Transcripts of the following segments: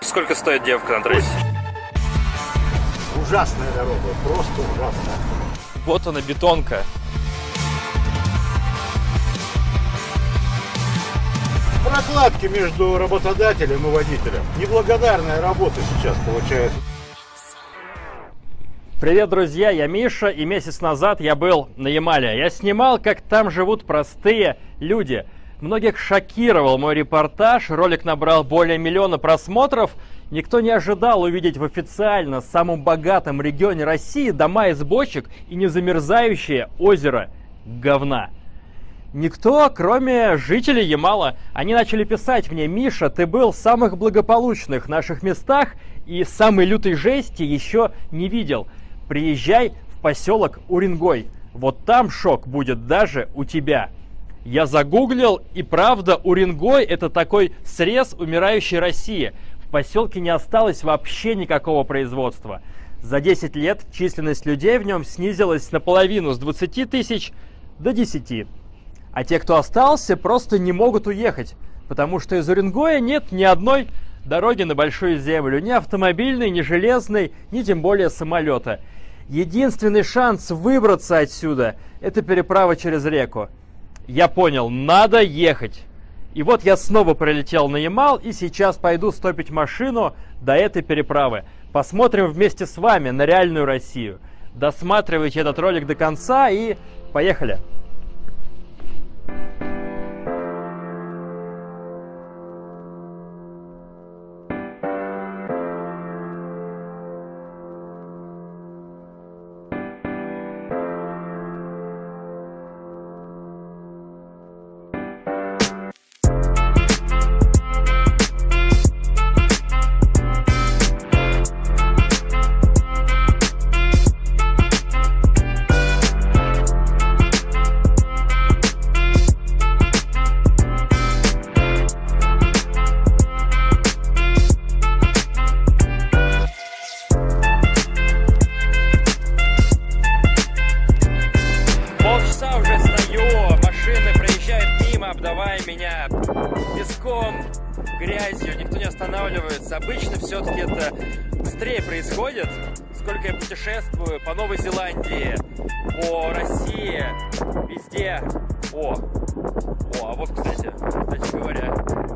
Сколько стоит девка на трассе? Ужасная дорога, просто ужасная. Вот она, бетонка. Прокладки между работодателем и водителем. Неблагодарная работа сейчас получается. Привет, друзья, я Миша, и месяц назад я был на Ямале. Я снимал, как там живут простые люди. Многих шокировал мой репортаж, ролик набрал более 1 миллиона просмотров. Никто не ожидал увидеть в официально самом богатом регионе России дома из бочек и незамерзающее озеро говна. Никто, кроме жителей Ямала. Они начали писать мне: Миша, ты был в самых благополучных наших местах и самой лютой жести еще не видел. Приезжай в поселок Уренгой. Вот там шок будет даже у тебя. Я загуглил, и правда, Уренгой — это такой срез умирающей России. В поселке не осталось вообще никакого производства. За 10 лет численность людей в нем снизилась наполовину, с 20 тысяч до 10. А те, кто остался, просто не могут уехать, потому что из Уренгоя нет ни одной дороги на Большую Землю, ни автомобильной, ни железной, ни тем более самолета. Единственный шанс выбраться отсюда — это переправа через реку. Я понял, надо ехать. И вот я снова прилетел на Ямал, и сейчас пойду стопить машину до этой переправы. Посмотрим вместе с вами на реальную Россию. Досматривайте этот ролик до конца и поехали. Обдавая меня песком, грязью, никто не останавливается. Обычно все-таки это быстрее происходит. Сколько я путешествую по Новой Зеландии, по России, везде. А вот, кстати говоря,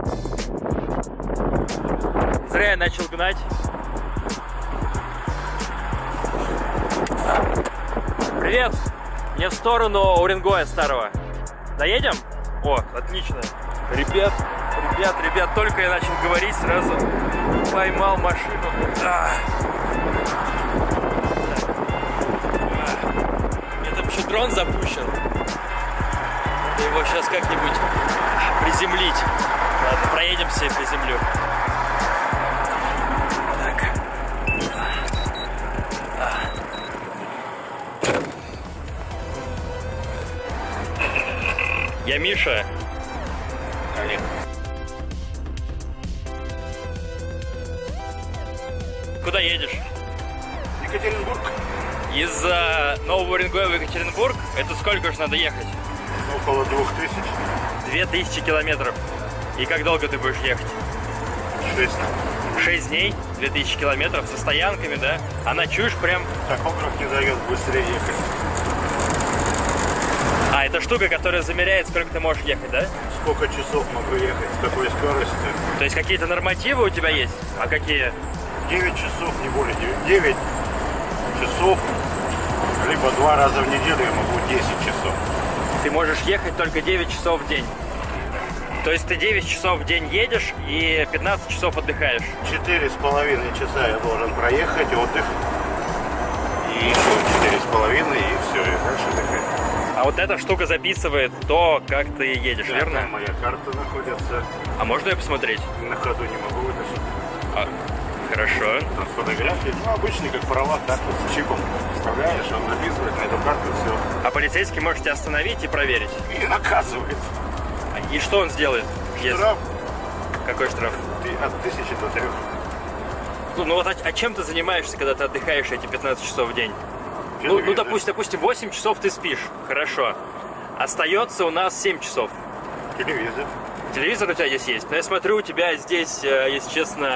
зря я начал гнать. Привет! Мне в сторону Уренгоя старого. Доедем? О, отлично. Ребят, только я начал говорить, сразу поймал машину. Мне там еще дрон запущен. Надо его сейчас как-нибудь приземлить. Ладно, проедемся и приземлю. Я Миша. Олег. Куда едешь? Екатеринбург. Из Нового Уренгоя в Екатеринбург? Это сколько же надо ехать? Около 2000. 2000 километров. И как долго ты будешь ехать? 6 дней, 2000 километров со стоянками, да? А ночуешь прям... Тахограф не дает быстрее ехать. А, это штука, которая замеряет, сколько ты можешь ехать, да? Сколько часов могу ехать, с какой скоростью. То есть какие-то нормативы у тебя есть? А какие? 9 часов, не более 9 часов, либо 2 раза в неделю я могу 10 часов. Ты можешь ехать только 9 часов в день? То есть ты 9 часов в день едешь и 15 часов отдыхаешь? 4,5 часа я должен проехать, отдых. И еще 4,5, и все, и дальше отдыхать. А вот эта штука записывает то, как ты едешь, да, верно? Там моя карта находится. А можно ее посмотреть? На ходу не могу вытащить. Хорошо. Там фотографии, обычный, как права, карту с чипом вставляешь, он записывает на эту карту, все. А полицейский может тебя остановить и проверить? И наказывает. И что он сделает? Штраф. Какой штраф? От 1000 до 3. Ну вот а чем ты занимаешься, когда ты отдыхаешь эти 15 часов в день? Ну, допустим, 8 часов ты спишь, хорошо. Остается у нас 7 часов. Телевизор. Телевизор у тебя здесь есть? Но я смотрю, у тебя здесь, если честно,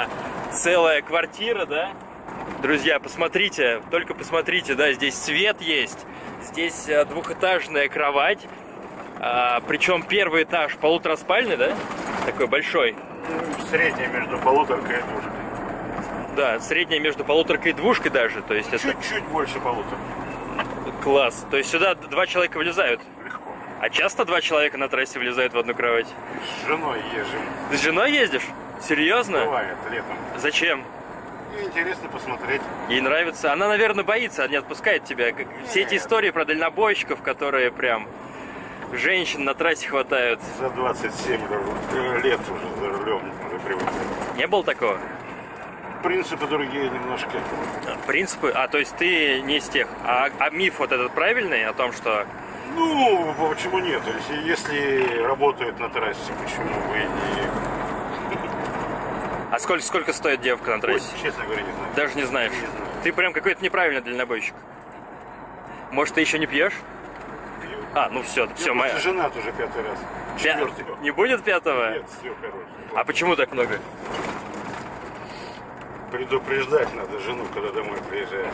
Целая квартира, да? Друзья, посмотрите, только посмотрите, да, здесь свет есть, здесь двухэтажная кровать, причем первый этаж полутораспальный, да? Такой большой. Средняя между полуторкой и двушкой. Да, средняя между полуторкой и двушкой даже, то есть это... Чуть-чуть больше полуторки. Класс, то есть сюда 2 человека влезают? Легко. А часто 2 человека на трассе влезают в одну кровать? С женой езжим. Ты с женой ездишь? Серьезно? Бывает летом. Зачем? И интересно посмотреть. Ей нравится? Она, наверное, боится, не отпускает тебя. Все эти истории про дальнобойщиков, которые прям женщин на трассе хватают. За 27 лет уже за рулем уже привык. Не было такого? Принципы другие немножко. Принципы? А, то есть ты не из тех. А миф вот этот правильный о том, что... Ну, почему нет? Если работают на трассе, почему бы и не... А сколько стоит девка на трассе? Ой, честно говоря, не знаю. Даже не знаешь? Не знаю. Ты прям какой-то неправильный дальнобойщик. Может, ты еще не пьешь? Пью. А, ну все, Я моя. женат уже 5-й раз. 4-й. Не будет 5-го? Нет, все хорошо. А почему так много? Предупреждать надо жену, когда домой приезжаешь.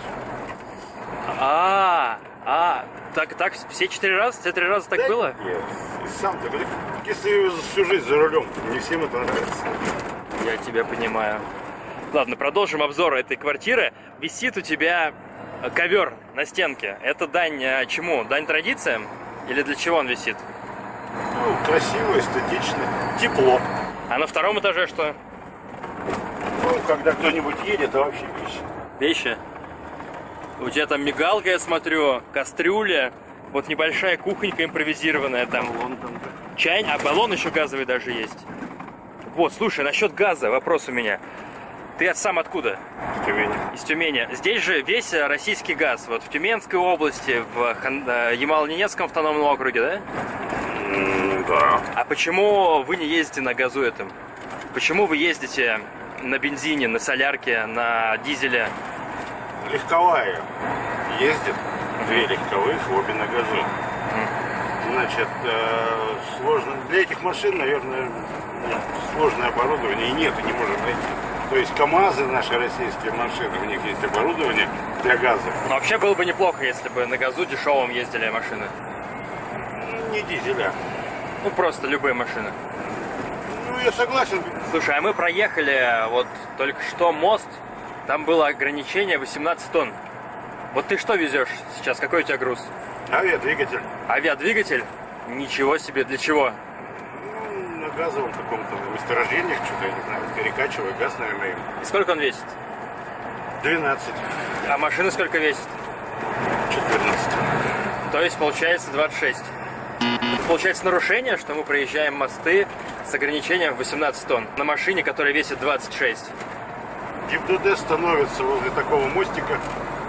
Так, все 4 раза? Все 3 раза так Да было? Нет. И сам-то, если всю жизнь за рулем, не всем это нравится. Я тебя понимаю. Ладно, продолжим обзор этой квартиры. Висит у тебя ковер на стенке. Это дань чему? Дань традициям? Или для чего он висит? Ну, красиво, эстетично, тепло. А на 2-м этаже что? Ну, когда кто-нибудь едет, а вообще вещи. Вещи? У тебя там мигалка, я смотрю, кастрюля, вот небольшая кухонька импровизированная там. Чай, а баллон еще газовый даже есть. Вот, слушай, насчет газа вопрос у меня. Ты сам откуда? Из Тюмени. Из Тюмени. Здесь же весь российский газ. Вот в Тюменской области, в Ямало-Ненецком автономном округе, да? Да. А почему вы не ездите на газу этом? Почему вы ездите на бензине, на солярке, на дизеле? Легковая ездит, 2 легковых, обе на газу. Значит, сложно. Для этих машин, наверное, сложное оборудование и нет, и не может найти. То есть КАМАЗы, наши российские машины, у них есть оборудование для газа. Но вообще было бы неплохо, если бы на газу дешевом ездили машины. Не дизеля. Ну, просто любые машины. Ну, я согласен. Слушай, а мы проехали вот только что мост, там было ограничение 18 тонн. Вот ты что везешь сейчас? Какой у тебя груз? Авиадвигатель. Авиадвигатель? Ничего себе, для чего? Ну, на газовом каком-то месторождениях, что-то, я не знаю, перекачиваю газ, наверное, им. И сколько он весит? 12. А машина сколько весит? 14. То есть получается 26. Это получается нарушение, что мы проезжаем мосты с ограничением в 18 тонн на машине, которая весит 26. ГИБДД становится возле такого мостика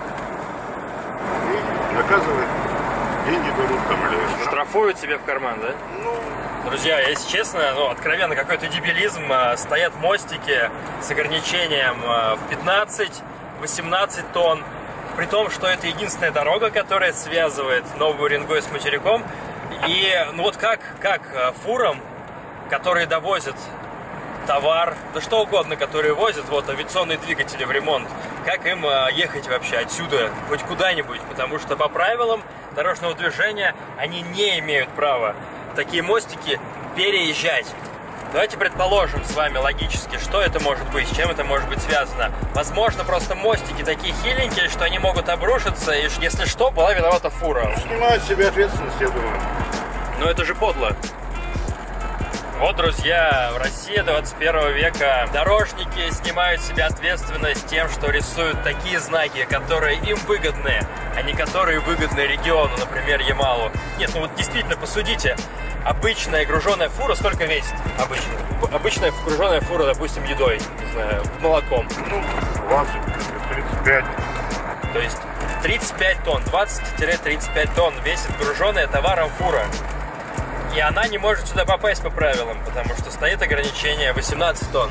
и наказывает. Деньги берут там или штраф. Штрафуют себе в карман, да? Ну, Друзья, если честно, ну, откровенно какой-то дебилизм. Стоят мостики с ограничением в 15-18 тонн. При том, что это единственная дорога, которая связывает Новую Уренгой с материком. И ну вот как фурам, которые довозят товар, да что угодно, которые возят, вот авиационные двигатели в ремонт, как им ехать вообще отсюда, хоть куда-нибудь, потому что по правилам дорожного движения они не имеют права такие мостики переезжать. Давайте предположим с вами логически, что это может быть, с чем это может быть связано. Возможно, просто мостики такие хиленькие, что они могут обрушиться, и если что, была виновата фура. снимают с себя ответственность, я думаю. Но это же подло. Вот, друзья, в России 21 века дорожники снимают с себя ответственность тем, что рисуют такие знаки, которые им выгодны, а не которые выгодны региону, например, Ямалу. Нет, ну вот действительно, посудите, обычная груженая фура сколько весит? Обычная груженая фура, допустим, едой, не знаю, молоком. Ну, 20, 35. То есть 35 тонн, 20-35 тонн весит груженная товаром фура. И она не может сюда попасть по правилам, потому что стоит ограничение 18 тонн.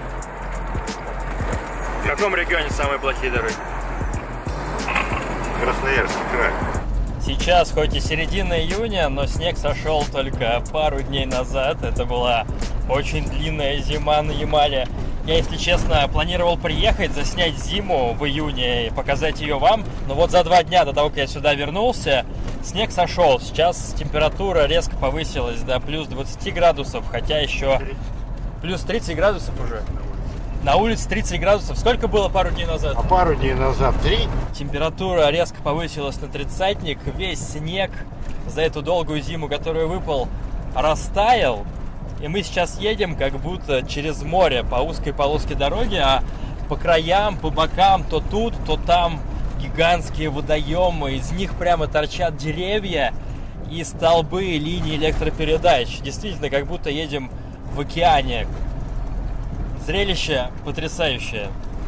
В каком регионе самые плохие дороги? Красноярский край. Сейчас хоть и середина июня, но снег сошел только пару дней назад. Это была очень длинная зима на Ямале. Я, если честно, планировал приехать, заснять зиму в июне и показать ее вам. Но вот за 2 дня до того, как я сюда вернулся, снег сошел. Сейчас температура резко повысилась до плюс 20 градусов, хотя еще плюс 30 градусов уже. На улице 30 градусов. Сколько было пару дней назад? А пару дней назад 3. Температура резко повысилась на 30-ник. Весь снег за эту долгую зиму, которую выпал, растаял. И мы сейчас едем как будто через море по узкой полоске дороги, а по краям, по бокам, то тут, то там гигантские водоемы. Из них прямо торчат деревья и столбы линий электропередач. Действительно, как будто едем в океане. Зрелище потрясающее.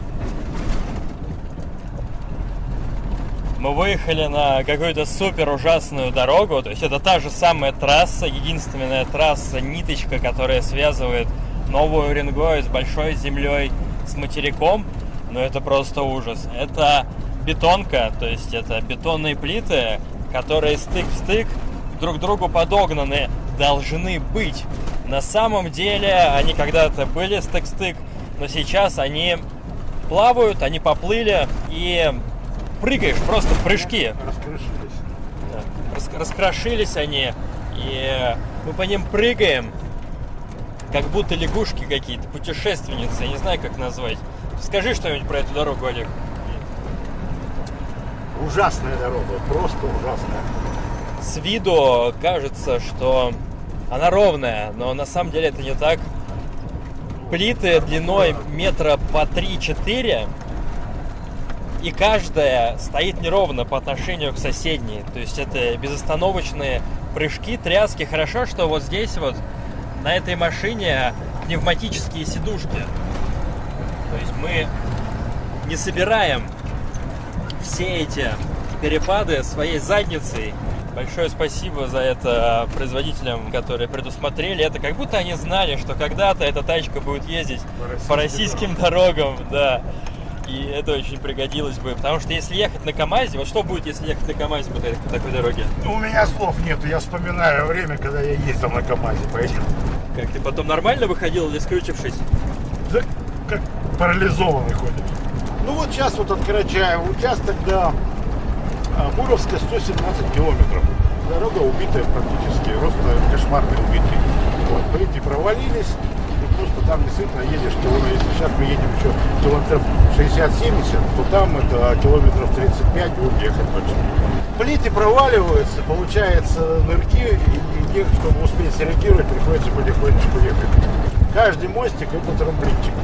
Мы выехали на какую-то супер ужасную дорогу. То есть это та же самая трасса, единственная трасса, ниточка, которая связывает Новую Уренгой с Большой Землей, с материком. Но это просто ужас. Это бетонка, то есть это бетонные плиты, которые стык в стык друг к другу подогнаны должны быть. На самом деле они когда-то были стык-стык, но сейчас они плавают, они поплыли и прыгаешь, просто прыжки. Раскрошились. Да. Раскрошились они, и мы по ним прыгаем, как будто лягушки какие-то, путешественницы, я не знаю, как назвать. Скажи что-нибудь про эту дорогу, Олег. Ужасная дорога, просто ужасная. С виду кажется, что она ровная, но на самом деле это не так. Плиты длиной метра по 3-4, и каждая стоит неровно по отношению к соседней. То есть это безостановочные прыжки, тряски. Хорошо, что вот здесь вот на этой машине пневматические сидушки. То есть мы не собираем все эти перепады своей задницей. Большое спасибо за это производителям, которые предусмотрели это. Как будто они знали, что когда-то эта тачка будет ездить по российским дорогам, да. И это очень пригодилось бы. Потому что если ехать на КамАЗе, вот что будет, если ехать на КамАЗе по такой дороге? У меня слов нету, я вспоминаю время, когда я ездил на КамАЗе по этим. Как ты потом нормально выходил или скрючившись? Да, как парализованный ходит. Ну вот сейчас вот от Карачаева участок до Муровска 117 километров. Дорога убитая практически, просто кошмарный убитый. Вот, плиты провалились, и просто там действительно едешь, если сейчас мы едем еще километров 60-70, то там это километров 35 будем ехать точно. Плиты проваливаются, получается нырки, и чтобы успеть среагировать, приходится потихонечку ехать. Каждый мостик это трамплинчик,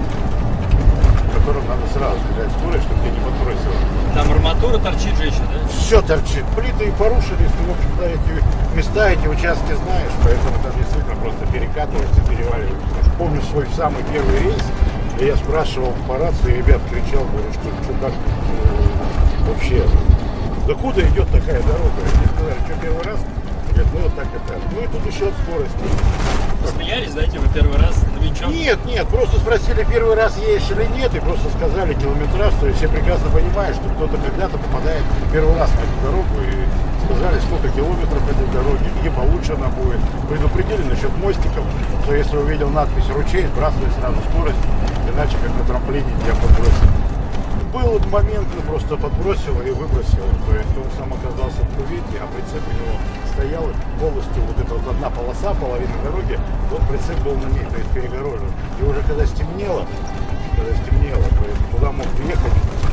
в котором надо сразу взять скорость, чтобы тебя не подбросило. Там арматура торчит же еще, да? Все торчит. Плиты и порушились, ты, в общем-то, эти места, эти участки знаешь, поэтому там действительно просто перекатывается, переваливается. Помню свой самый первый рейс, и я спрашивал по рации, ребят кричал, говорю, что как вообще, докуда идет такая дорога? Они сказали, что первый раз? Говорят, ну вот так и так. Ну и тут еще от скорости. Смеялись, да, типа первый раз, новичок? Нет, просто спросили, первый раз едешь или нет, и просто сказали километраж, то есть все прекрасно понимают, что кто-то когда-то попадает первый раз на эту дорогу, и сказали, сколько километров этой дороги, где получше она будет. Предупредили насчет мостиков, что если увидел надпись «Ручей», сбрасывай сразу скорость, иначе как на трамплине тебя подбросит. Был момент, просто подбросил и выбросил, то есть он сам оказался в кювете, а прицеп у него стоял полностью, вот эта вот одна полоса, половина дороги, вот прицеп был на ней, то есть перегорожен. И уже когда стемнело, то есть туда мог въехать,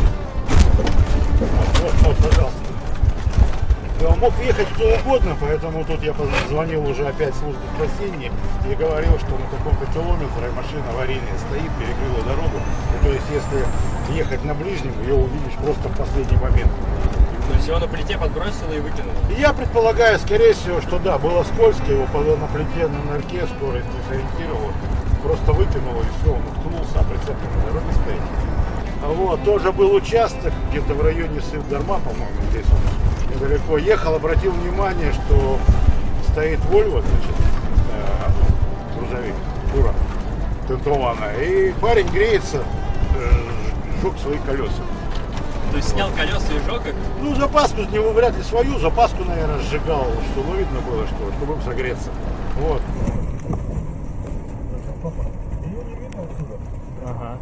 вот, пожалуйста. Он мог въехать кто угодно, поэтому тут я позвонил уже опять в службу спасения и говорил, что на таком-то километре машина аварийная стоит, перекрыла дорогу. И, то есть если ехать на ближнем, ее увидишь просто в последний момент. То есть его на плите подбросило и выкинуло? И я предполагаю, скорее всего, что да, было скользко, его на плите на нырке скорость не сориентировал, просто выкинуло и все, он уткнулся, а прицеп на дороге стоит. Вот, тоже был участок где-то в районе Сыв-Дарма, по-моему, здесь вот. Недалеко ехал, обратил внимание, что стоит Volvo, значит, грузовик, фура тентованная, и парень греется, сжег свои колеса. То есть снял колеса и сжег их? Ну, запаску с него вряд ли свою, запаску, наверное, сжигал, чтобы видно было, чтобы им согреться. Вот. Ее не видно отсюда. Ага.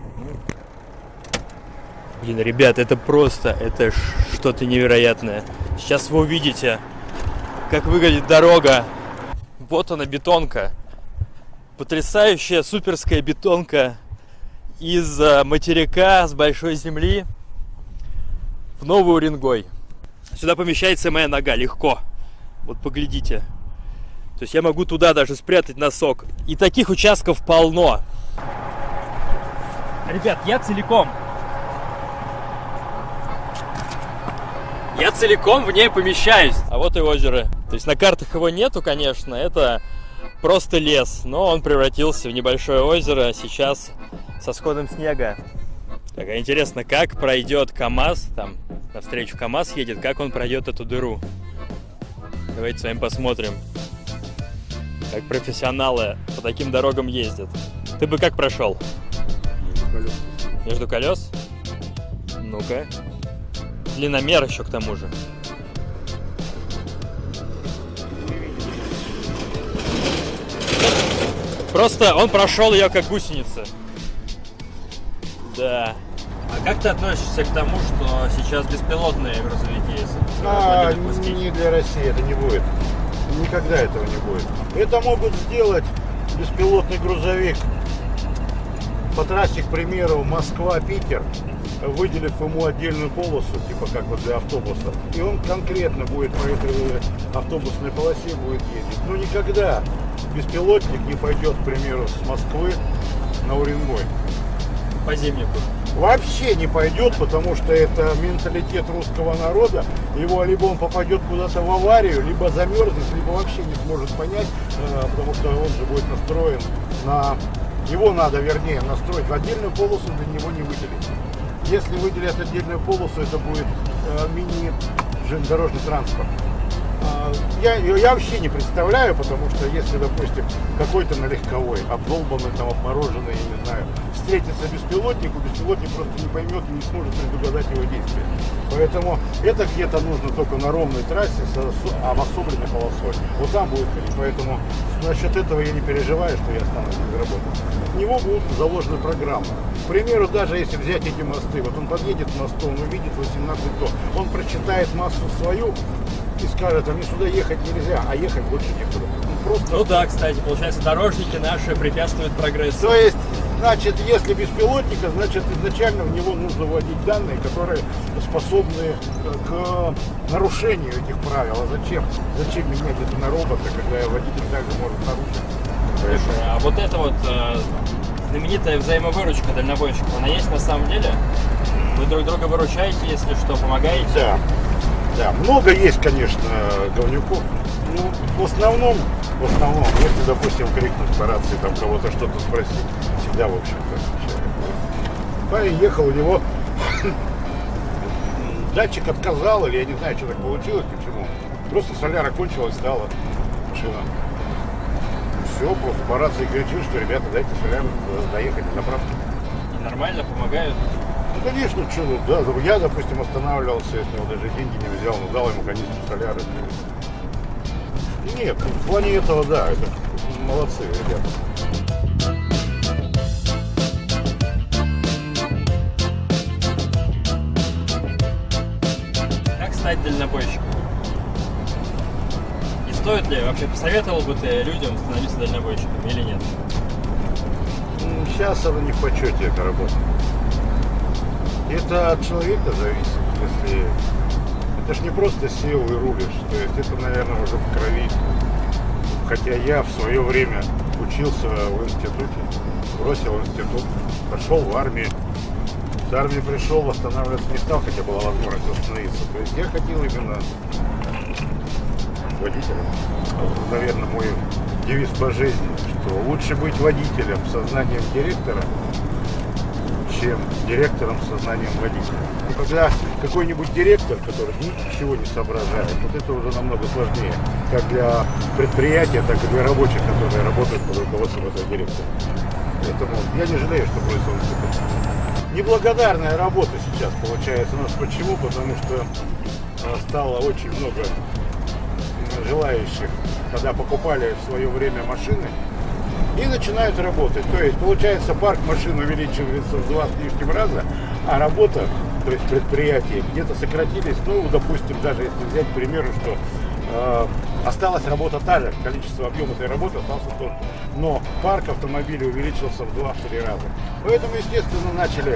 Блин, ребят, это что-то невероятное. Сейчас вы увидите, как выглядит дорога. Вот она, бетонка. Потрясающая суперская бетонка из материка, с большой земли в Новый Уренгой. Сюда помещается моя нога легко. Вот поглядите. То есть я могу туда даже спрятать носок. И таких участков полно. Ребят, я целиком в ней помещаюсь. А вот и озеро. То есть на картах его нету, конечно. Это просто лес. Но он превратился в небольшое озеро сейчас со сходом снега. Так, а интересно, как пройдет КамАЗ, там навстречу КамАЗ едет, как он пройдет эту дыру. Давайте с вами посмотрим, как профессионалы по таким дорогам ездят. Ты бы как прошел? Между колес? Ну-ка. Длинномер еще к тому же. Просто он прошел ее как гусеница. Да. А как ты относишься к тому, что сейчас беспилотные грузовики есть? Не для России это не будет. Никогда этого не будет. Это могут сделать беспилотный грузовик по трассе, к примеру, Москва-Питер, выделив ему отдельную полосу, типа как вот для автобуса. И он конкретно будет по этой автобусной полосе будет ездить. Но никогда беспилотник не пойдет, к примеру, с Москвы на Уренгой. По зимнику. Вообще не пойдет, потому что это менталитет русского народа. Его либо он попадет куда-то в аварию, либо замерзнет, либо вообще не сможет понять, потому что он же будет настроен на... Его надо, вернее, настроить в отдельную полосу, для него не выделить. Если выделят отдельную полосу, это будет мини-дорожный транспорт. Я вообще не представляю, потому что если, допустим, какой-то налегковой, обдолбанный, там, обмороженный, я не знаю, встретится беспилотнику, беспилотник просто не поймет и не сможет предугадать его действия. Поэтому это где-то нужно только на ровной трассе с обособленной полосой. Вот там будет ходить. Поэтому насчет этого я не переживаю, что я останусь без работы. В него будут заложены программы. К примеру, даже если взять эти мосты, вот он подъедет к мосту, он увидит 18 тонн, он прочитает массу свою и скажет, а мне сюда ехать нельзя, а ехать больше некуда. Просто... Ну да, кстати, получается, дорожники наши препятствуют прогрессу. То есть, значит, если беспилотника, значит, изначально в него нужно вводить данные, которые способны к нарушению этих правил. А зачем? Зачем менять это на робота, когда водитель также может нарушить? Слушай, а вот эта вот знаменитая взаимовыручка дальнобойщиков, она есть на самом деле? Вы друг друга выручаете, если что, помогаете? Да. Да, много есть, конечно, говнюков. Ну, в основном, если, допустим, крикнуть по рации, там кого-то что-то спросить, всегда, в общем-то, отвечаю. Парень ехал, у него датчик отказал, или я не знаю, что так получилось, почему. Просто соляра кончилась, стала машина. Все, просто по рации кричу, что, ребята, дайте соляру доехать на заправку. И нормально помогают? Ну, конечно, что, да, я, допустим, останавливался, я с него даже деньги не взял, но дал ему канистру соляры. Нет, в плане этого, да, это молодцы ребята. Как стать дальнобойщиком? И стоит ли, вообще посоветовал бы ты людям становиться дальнобойщиком или нет? Сейчас она не в почете, эта работа. Это от человека зависит, если... Это ж не просто сел и рулишь, то есть это, наверное, уже в крови. Хотя я в свое время учился в институте, бросил институт, пошел в армию. С армии пришел, восстанавливаться не стал, хотя была возможность восстановиться. То есть я хотел именно водителем. Наверное, мой девиз по жизни, что лучше быть водителем с сознанием директора, чем директором с сознанием водителя. И когда какой-нибудь директор, который ничего не соображает, вот это уже намного сложнее, как для предприятия, так и для рабочих, которые работают под руководством этого директора. Поэтому я не жалею, что бросил институт. Неблагодарная работа сейчас получается. У нас почему? Потому что стало очень много желающих, когда покупали в свое время машины, и начинают работать. То есть, получается, парк машин увеличивается в 2 с лишним раза, а работа то есть предприятий, где-то сократились, ну, допустим, даже если взять, к примеру, что осталась работа та же, количество, объем этой работы остался тот же, но парк автомобилей увеличился в 2-3 раза. Поэтому, естественно, начали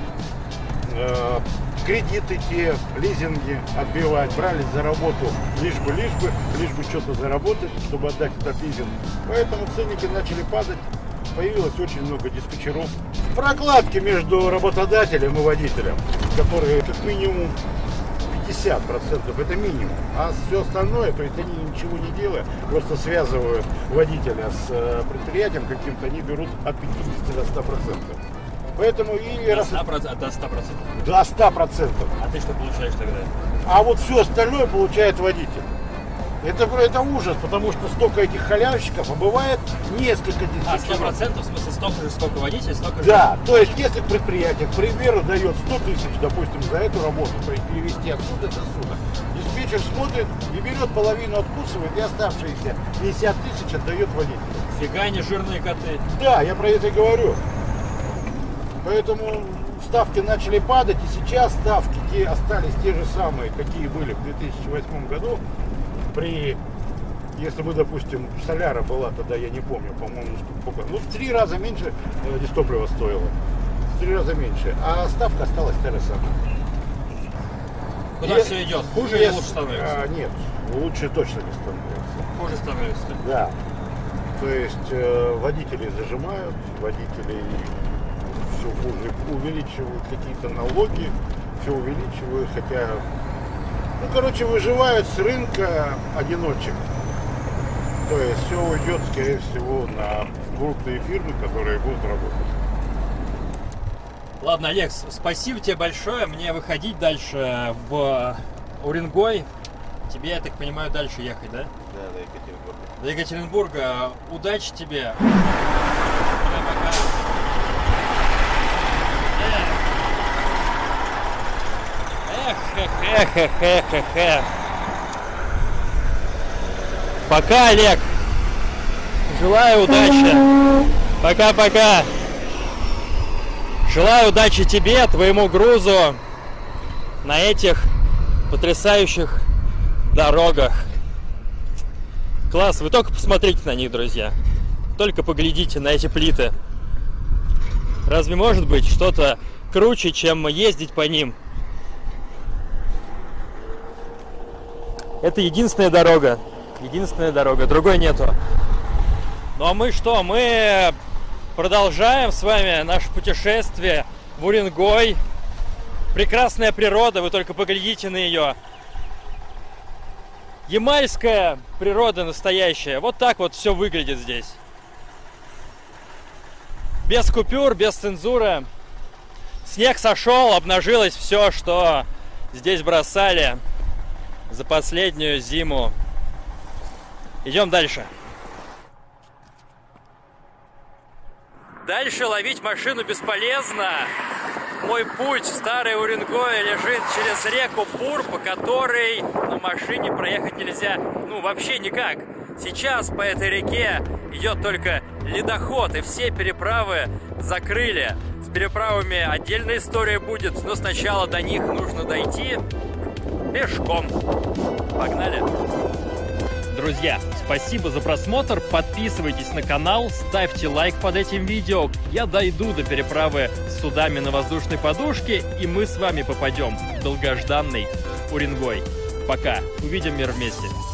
кредиты те, лизинги отбивать, брались за работу лишь бы что-то заработать, чтобы отдать этот лизинг. Поэтому ценники начали падать, появилось очень много диспетчеров. Прокладки между работодателем и водителем, которые как минимум 50%, это минимум. А все остальное, то есть они ничего не делая, просто связывают водителя с предприятием каким-то, они берут от 50 до 100%. Поэтому и... До 100%? До 100%. До 100%. А ты что получаешь тогда? А вот все остальное получает водитель. Это ужас, потому что столько этих халявщиков, а бывает несколько диспетчеров. 100% в смысле столько же, сколько водитель, столько же? Да, то есть если предприятие, к примеру, дает 100 тысяч, допустим, за эту работу, то есть перевести отсюда до сюда, диспетчер смотрит и берет половину, откусывает, и оставшиеся 50 тысяч отдает водителю. Фига не жирные коты. Да, я про это и говорю. Поэтому ставки начали падать, и сейчас ставки те остались те же самые, какие были в 2008 году. Если бы, допустим, соляра была, тогда я не помню, по-моему, сколько, ну, в 3 раза меньше дистопливо стоило. В 3 раза меньше. А ставка осталась та же самая. Куда все идет? Хуже или лучше становится? Нет, лучше точно не становится. Хуже становится. Да. То есть водители зажимают, водители все хуже увеличивают какие-то налоги, все увеличивают, хотя, ну, короче, выживают с рынка одиночек. То есть все уйдет, скорее всего, на крупные фирмы, которые будут работать. Ладно, Олег, спасибо тебе большое. Мне выходить дальше в Уренгой. Тебе, я так понимаю, дальше ехать, да? Да, до Екатеринбурга. До Екатеринбурга. Удачи тебе. Эх. Пока, Олег. Желаю удачи. Пока-пока. Желаю удачи тебе, твоему грузу на этих потрясающих дорогах. Класс, вы только посмотрите на них, друзья. Только поглядите на эти плиты. Разве может быть что-то круче, чем ездить по ним? Это единственная дорога. Единственная дорога, другой нету. Ну а мы что? Мы продолжаем с вами наше путешествие в Уренгой. Прекрасная природа, вы только поглядите на ее. Ямальская природа настоящая. Вот так вот все выглядит здесь. Без купюр, без цензуры. Снег сошел, обнажилось все, что здесь бросали за последнюю зиму. Идем дальше. Дальше ловить машину бесполезно. Мой путь в Старое Уренгое лежит через реку Пур, по которой на машине проехать нельзя, ну, вообще никак. Сейчас по этой реке идет только ледоход, и все переправы закрыли. С переправами отдельная история будет, но сначала до них нужно дойти пешком. Погнали! Друзья, спасибо за просмотр, подписывайтесь на канал, ставьте лайк под этим видео. Я дойду до переправы с судами на воздушной подушке, и мы с вами попадем в долгожданный Уренгой. Пока, увидим мир вместе.